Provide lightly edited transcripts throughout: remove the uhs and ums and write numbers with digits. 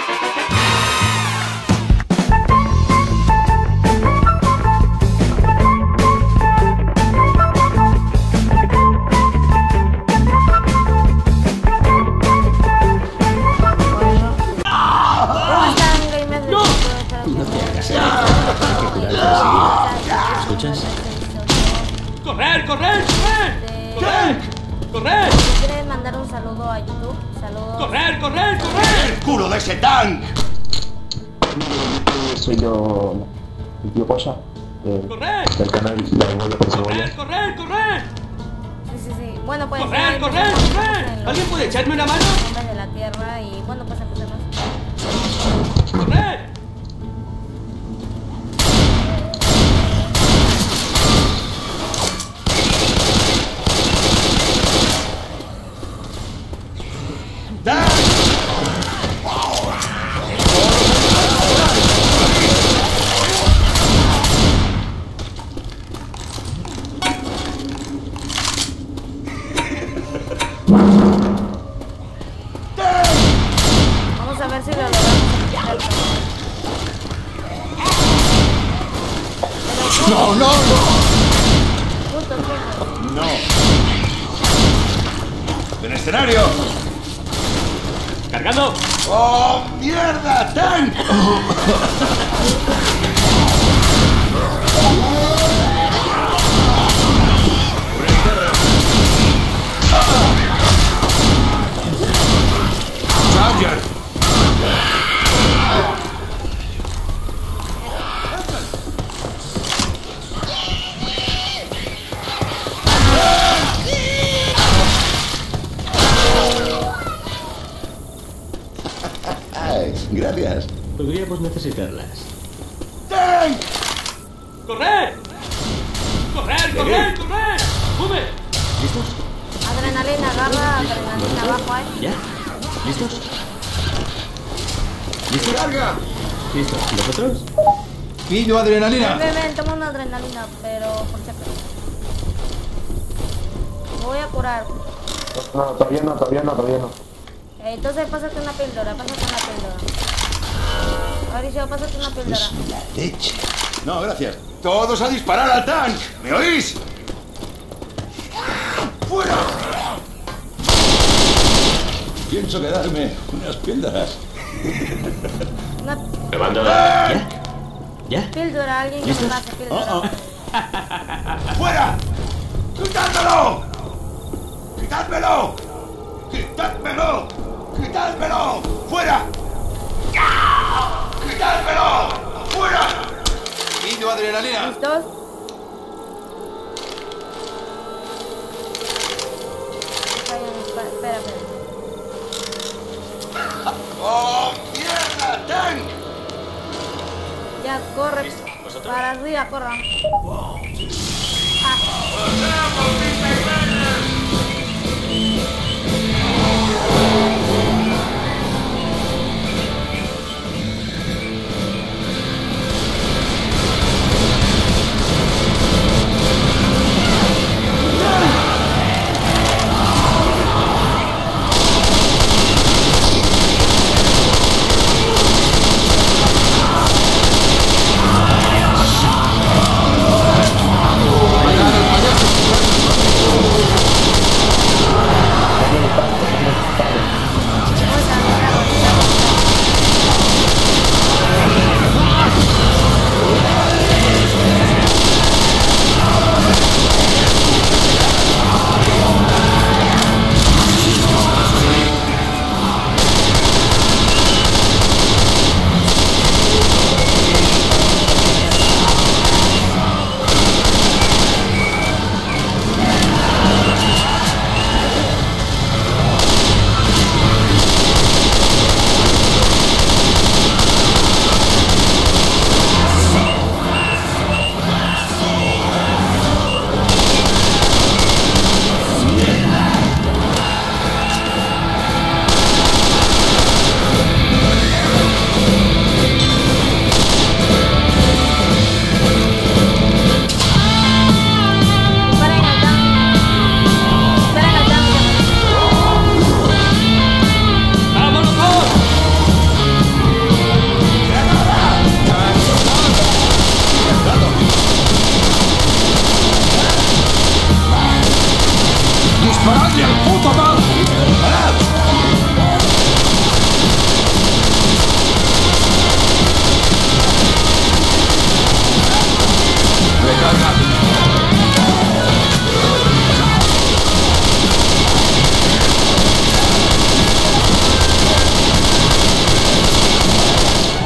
¿Escuchas? ¡Correr, correr, correr! ¡Correr! ¡Correr! ¿Quieres mandar un saludo a YouTube? Saludos. ¡Correr, correr, correr! ¡El culo de ese tank! Soy yo, el tío Cosa, ¡Correr! del canal La Cebolla por Cebolla. ¡Correr, correr, correr! Sí, sí, sí. Bueno, pues... ¡Correr, correr, correr! ¿Alguien puede echarme una mano? Hombres de la tierra y bueno, pues empecemos. ¡Correr! Vamos a ver si lo logramos. ¡No, no, no! Justo, justo. ¡No! ¡Del escenario! ¡Cargando! ¡Oh, mierda! ¡Tank! ¡Charger! Ay, gracias. Podríamos necesitarlas. ¡Tank! ¡Correr! ¡Correr, correr, correr! ¡Sube! ¿Listos? Adrenalina, agarra adrenalina abajo, ¿Ya? ¿Listos? ¿Listos? ¡Carga! ¿Listos? ¿Y vosotros? ¡Pillo adrenalina! Ven, toma una adrenalina, pero por si acaso. Me voy a curar. No, todavía no. Entonces pásate una píldora, Mauricio, pásate una píldora. Es la leche. No, gracias. ¡Todos a disparar al tank! ¿Me oís? ¡Fuera! Pienso quedarme unas píldoras. Una ¿Probando? ¿Ya? ¿Ya? píldora, alguien que me ¿Listos? pase píldora. ¡Fuera! ¡Quitádmelo! ¡Quitádmelo! ¡Quitádmelo! ¡Quitádmelo! ¡Fuera! ¡Quitádmelo! ¡Fuera! ¡Pillo adrenalina! ¿Listos? Espera. ¡Oh, mierda! ¡Tank! Ya, corre. ¿Vosotros? Para arriba, corra.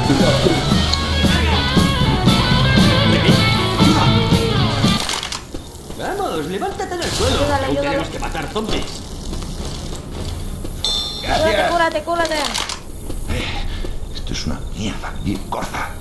Vamos, levántate del suelo. Ayúdale, Aún ayúdale. tenemos que matar zombies. Cúrate, Gracias. cúrate, cúrate. Esto es una mierda. Bien, corta.